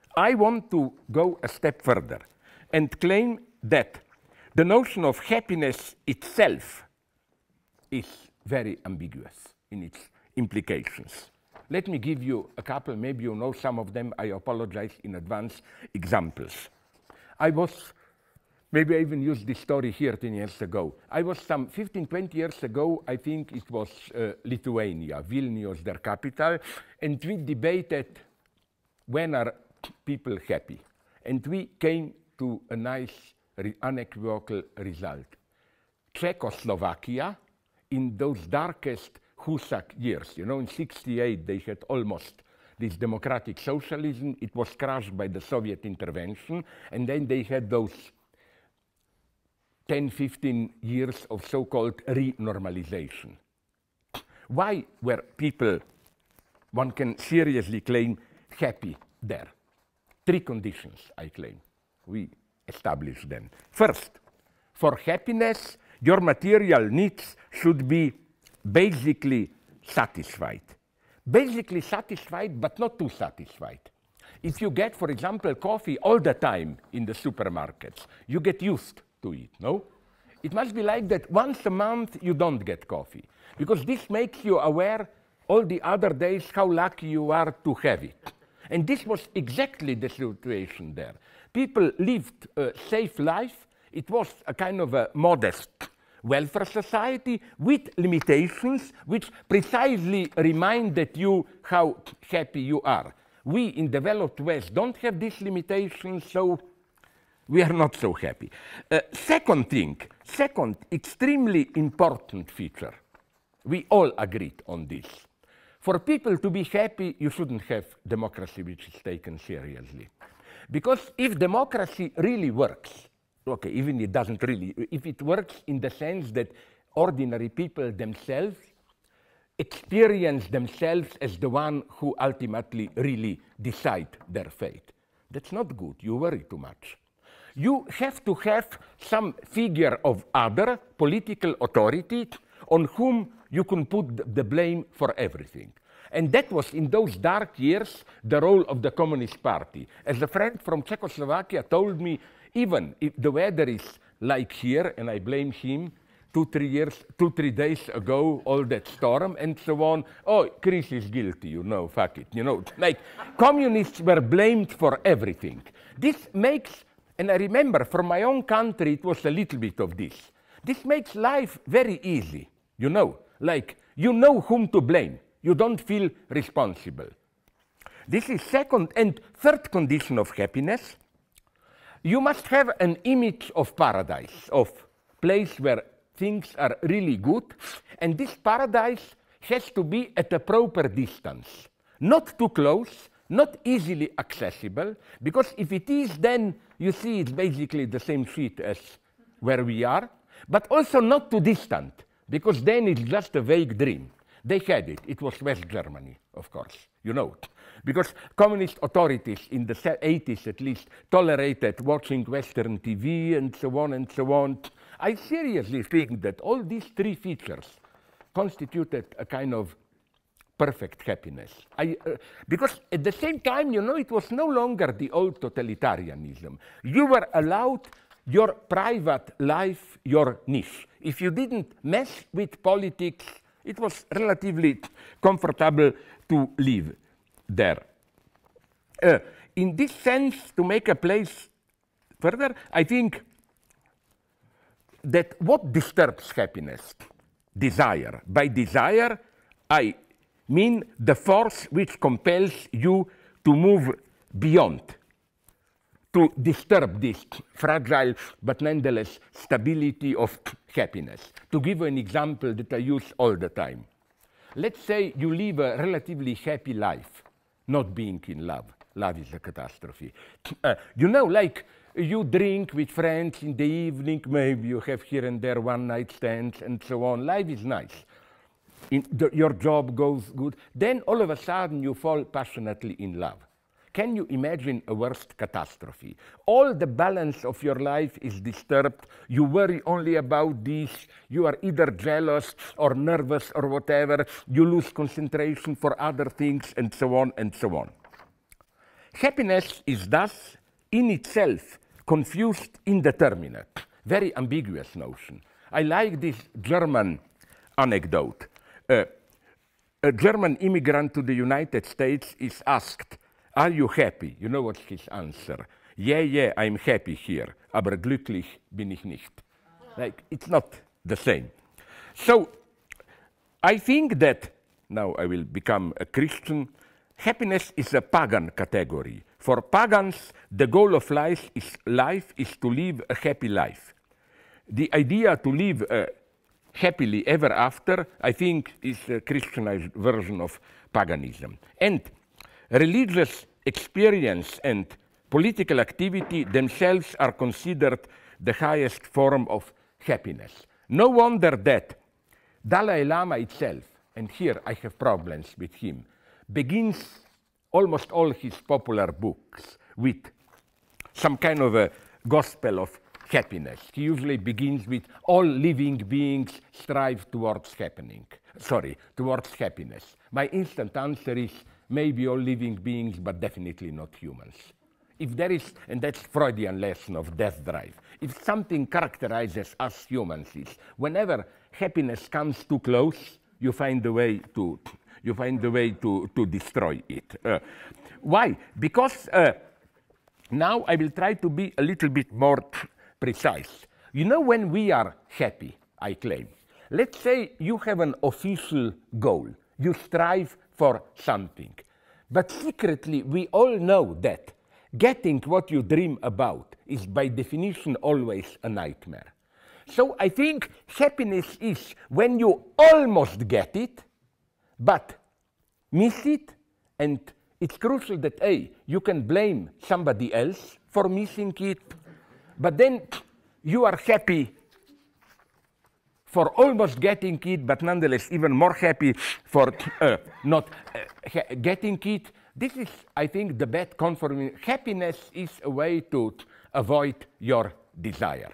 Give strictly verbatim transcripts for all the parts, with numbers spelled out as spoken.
I want to go a step further and claim that the notion of happiness itself is very ambiguous in its implications. Let me give you a couple, maybe you know some of them, I apologize in advance, examples. I was, maybe I even used this story here ten years ago. I was some fifteen, twenty years ago, I think it was uh, Lithuania, Vilnius, their capital, and we debated when are people happy. And we came to a nice, re unequivocal result. Czechoslovakia, in those darkest Husak years, you know, in sixty-eight they had almost this democratic socialism. It was crushed by the Soviet intervention, and then they had those ten, fifteen years of so-called renormalization. Why were people, one can seriously claim, happy there? Three conditions, I claim. We established them. First, for happiness, your material needs should be basically satisfied. Basically satisfied, but not too satisfied. If you get, for example, coffee all the time in the supermarkets, you get used to it, no? It must be like that once a month you don't get coffee, because this makes you aware all the other days how lucky you are to have it. And this was exactly the situation there. People lived a safe life. It was a kind of a modest welfare society with limitations which precisely reminded you how happy you are. We in developed West don't have these limitations, so we are not so happy. Uh, second thing, second extremely important feature. We all agreed on this. For people to be happy, you shouldn't have democracy which is taken seriously. Because if democracy really works, okay, even it doesn't really, if it works in the sense that ordinary people themselves experience themselves as the one who ultimately really decide their fate, that's not good. You worry too much. You have to have some figure of other political authority on whom you can put the blame for everything. And that was, in those dark years, the role of the Communist Party. As a friend from Czechoslovakia told me, even if the weather is like here, and I blame him, two, three years, two, three days ago, all that storm and so on, oh, Chris is guilty, you know, fuck it, you know. Like, communists were blamed for everything. This makes, and I remember from my own country, it was a little bit of this. This makes life very easy, you know. Like, you know whom to blame. You don't feel responsible. This is second and third condition of happiness. You must have an image of paradise, of place where things are really good, and this paradise has to be at a proper distance. Not too close, not easily accessible, because if it is, then you see it's basically the same shit as where we are, but also not too distant, because then it's just a vague dream. They had it. It was West Germany, of course. You know it. Because communist authorities in the eighties at least tolerated watching Western T V and so on and so on. I seriously think that all these three features constituted a kind of perfect happiness. I, uh, because at the same time, you know, it was no longer the old totalitarianism. You were allowed your private life, your niche. If you didn't mess with politics, it was relatively comfortable to live there. Uh, in this sense, to make a place further, I think that what disturbs happiness? Desire. By desire, I mean the force which compels you to move beyond, to disturb this fragile but nonetheless stability of happiness. To give an example that I use all the time. Let's say you live a relatively happy life, not being in love. Love is a catastrophe. Uh, you know, like you drink with friends in the evening, maybe you have here and there one night stands and so on. Life is nice. In the, your job goes good. Then all of a sudden you fall passionately in love. Can you imagine a worse catastrophe? All the balance of your life is disturbed. You worry only about this. You are either jealous or nervous or whatever. You lose concentration for other things and so on and so on. Happiness is thus in itself confused indeterminate, very ambiguous notion. I like this German anecdote. Uh, a German immigrant to the United States is asked, "Are you happy?" You know what's his answer? "Yeah, yeah, I'm happy here, aber glücklich bin ich nicht." Like, it's not the same. So, I think that, now I will become a Christian, happiness is a pagan category. For pagans, the goal of life is, life is to live a happy life. The idea to live uh, happily ever after, I think, is a Christianized version of paganism. And religious experience and political activity themselves are considered the highest form of happiness. No wonder that Dalai Lama itself, and here I have problems with him, begins almost all his popular books with some kind of a gospel of happiness. He usually begins with all living beings strive towards happening. Sorry, towards happiness. My instant answer is maybe all living beings, but definitely not humans. If there is, and that's Freudian lesson of death drive, if something characterizes us humans is whenever happiness comes too close, you find a way to, you find a way to, to destroy it. Uh, why? Because uh, now I will try to be a little bit more precise. You know, when we are happy, I claim, let's say you have an official goal, you strive for something, but secretly we all know that getting what you dream about is by definition always a nightmare. So I think happiness is when you almost get it, but miss it, and it's crucial that, A, you can blame somebody else for missing it, but then you are happy for almost getting it, but nonetheless even more happy for uh, not uh, getting it. This is, I think, the bad conforming. Happiness is a way to avoid your desire.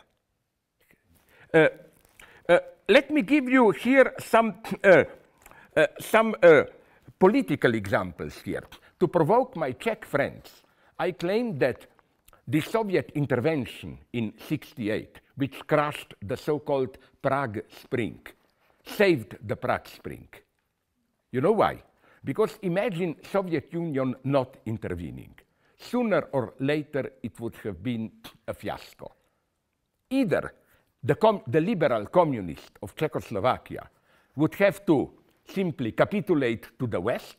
Uh, uh, let me give you here some, uh, uh, some uh, political examples here. To provoke my Czech friends, I claim that the Soviet intervention in sixty-eight, which crushed the so-called Prague Spring, saved the Prague Spring. You know why? Because imagine Soviet Union not intervening. Sooner or later, it would have been a fiasco. Either the, com the liberal communists of Czechoslovakia would have to simply capitulate to the West,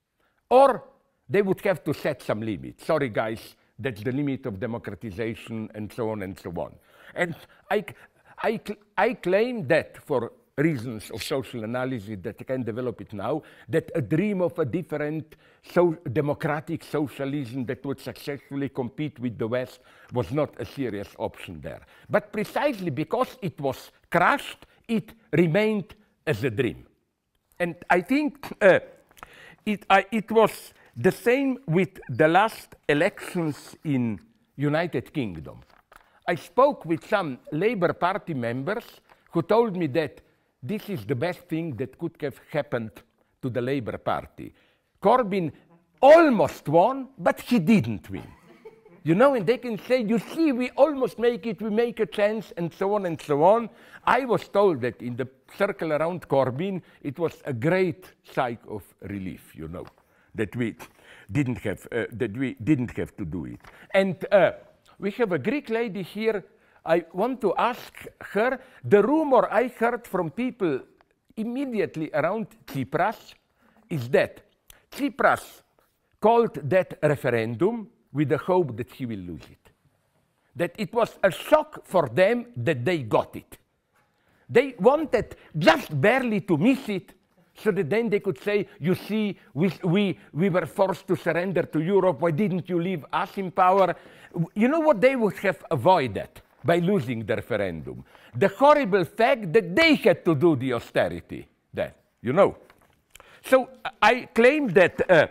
or they would have to set some limits. Sorry, guys, that's the limit of democratization, and so on and so on. And I, I, I claim that, for reasons of social analysis that I can develop it now, that a dream of a different so democratic socialism that would successfully compete with the West was not a serious option there. But precisely because it was crushed, it remained as a dream. And I think uh, it, uh, it was the same with the last elections in United Kingdom. I spoke with some Labour Party members who told me that this is the best thing that could have happened to the Labour Party. Corbyn almost won, but he didn't win. You know, and they can say, you see, we almost make it, we make a chance, and so on and so on. I was told that in the circle around Corbyn, it was a great sigh of relief, you know, that we didn't have, uh, that we didn't have to do it. And uh, we have a Greek lady here. I want to ask her, the rumor I heard from people immediately around Tsipras is that Tsipras called that referendum with the hope that he will lose it. That it was a shock for them that they got it. They wanted just barely to miss it, so that then they could say, you see, we, we, we were forced to surrender to Europe, why didn't you leave us in power? You know what they would have avoided by losing the referendum? The horrible fact that they had to do the austerity then, you know. So I claim that uh,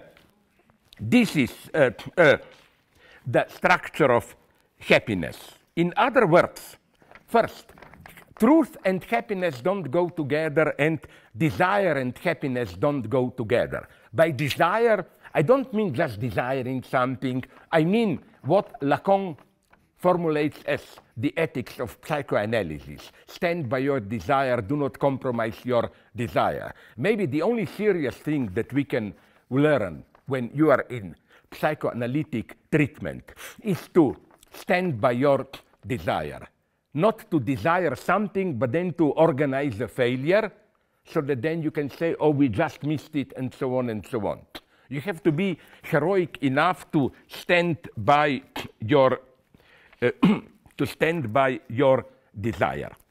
this is uh, uh, the structure of happiness. In other words, first, truth and happiness don't go together, and desire and happiness don't go together. By desire, I don't mean just desiring something. I mean what Lacan formulates as the ethics of psychoanalysis. Stand by your desire, do not compromise your desire. Maybe the only serious thing that we can learn when you are in psychoanalytic treatment is to stand by your desire. Not to desire something, but then to organize a failure, so that then you can say, oh, we just missed it, and so on and so on. You have to be heroic enough to stand by your, uh, to stand by your desire.